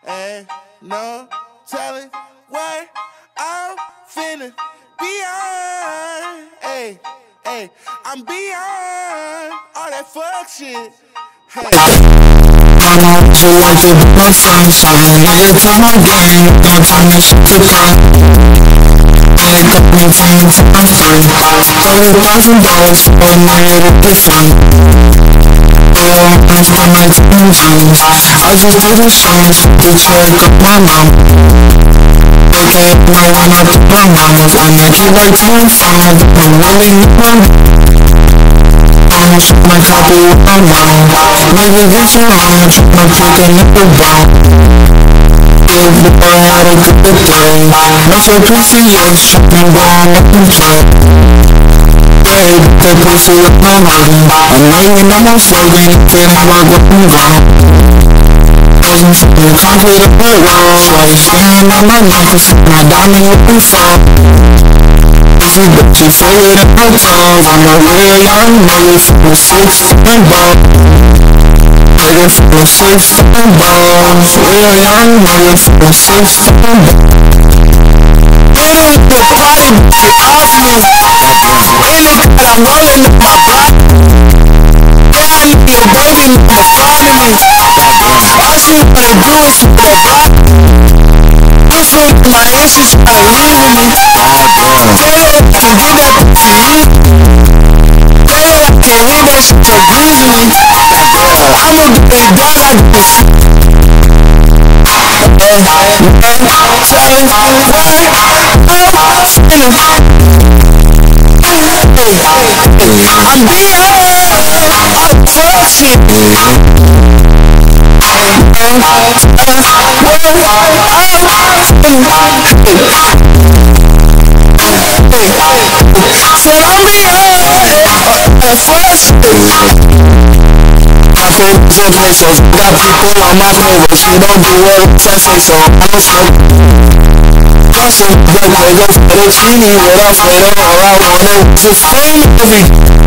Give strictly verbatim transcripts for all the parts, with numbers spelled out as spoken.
Ain't no telling what I'm finna beyond. Hey, hey, I'm beyond all that fuck shit. Hey. I know you like it with some, so you nigga to my game. Don't tell me shit to cry. Only got me ten times free. thirty thousand dollars for a nigga to be fun. Oh, I spend like ten G's. I just do the songs, the check up my mom. They can't know when I put my mamas. I make it like ten phones, I'm really young. Shoot my copy with my mom. Nigga get your own, tryna pick a nigga bone. Big boy had a good day. No for pussy, yes, tryna burn up and play. Yeah, that pussy with my money. I know you know my slogan, feel how I go and go. Wasn't feeling confident with walls. Why you staring at my necklace, my diamond looking fall. Easy bitches figured in my toes. I'm a real young nigga from the six and ball. Nigga from the six and balls. Real young nigga from the six and balls. Nigga with the party bitch off me. In the cut I'm rolling up my block. Yeah, I need a baby nigga finding me. All she wanna do is smoke a block. This one in my issues try leaving me. Taylor, I can get that pussy you. Taylor, I can't hit that shit that breeze me. I'm a dirty dog, I do this. Man, man, tell me why I'm feeling. I'm beyond all the fuck shit. Said I'm beyond all the fuck shit. My favorite and pesos. Got people on my favor. She don't do well unless I say so. I don't smoke. Hustle, but they go fettuccine with Alfredo. All I wanted was a fame every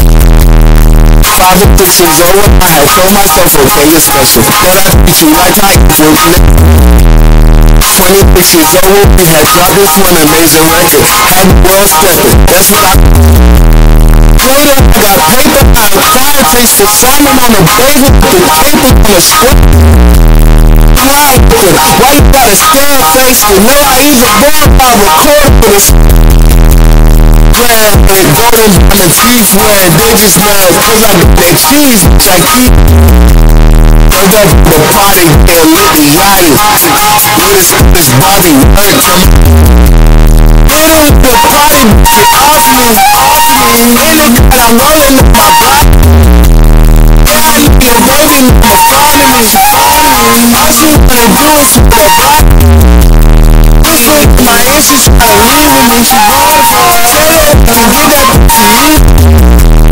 Five or six years old, I had told myself, okay, you're special. Then I treat you like I can. twenty-six years old, we had dropped this one amazing record. Had the world stepping, that's what I played on. I got paper out of fireplace for salmon on the bagel. The paper on the sweat. Right, why you got a scared face? You know I even born by recording for this. Glad that rolling down the teeth where they just mad cause I got that cheese, bitch, I keep. Pulled up the party, get lit and yachty. With a Spanish Bobby, word to me. Hit with the party, bitch, off me. In the cut, I'm rolling up my block. Yeah, I need a baby nigga finding me. All she wanna do is smoke a block. This one in my issues try leaving me. Taylor, I can get that pussy you.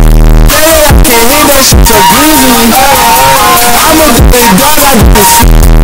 Taylor, I can't hit that shit that breeze me. I'm a dirty dog, I do this.